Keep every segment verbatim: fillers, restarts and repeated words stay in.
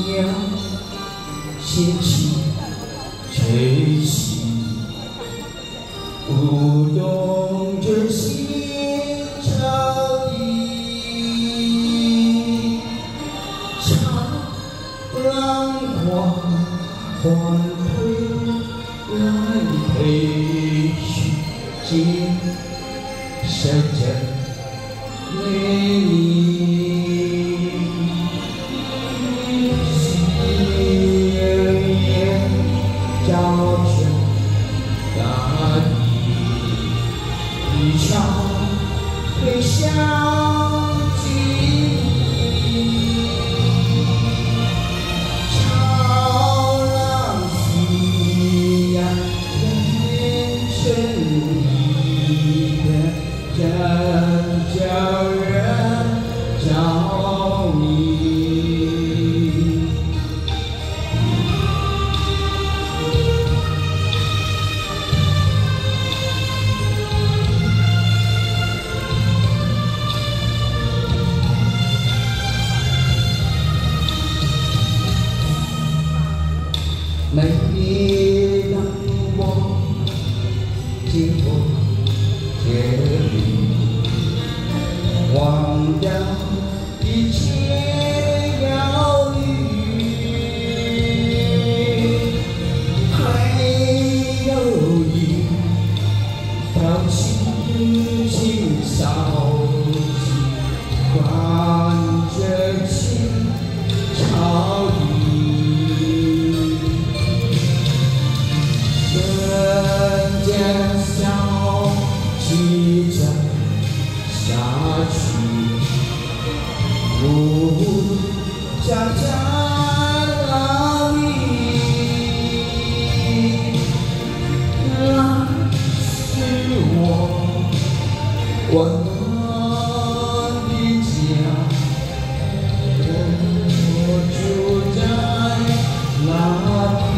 样心情吹起，舞动着心潮意，长浪花欢推来陪去，今深圳美丽。 照全大地，一场飞翔记忆，潮浪袭呀，人生一片真叫人着迷。 每当我经过这里，忘掉一切忧虑，还有一条轻轻扫起，伴着清潮雨。 人间消息着下去，不想在哪里？那是我温暖的家，我住在哪里？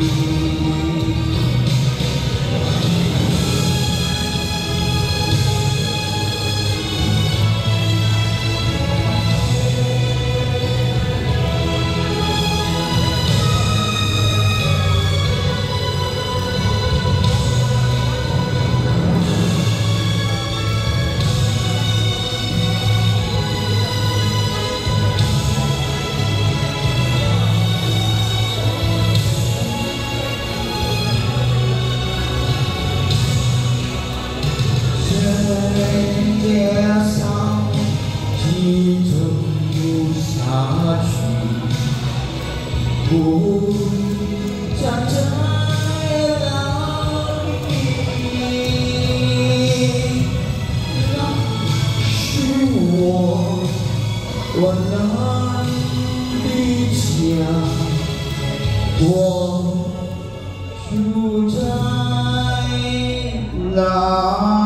人街上急走下去，不想在哪里？那是我温暖的家，我住在哪？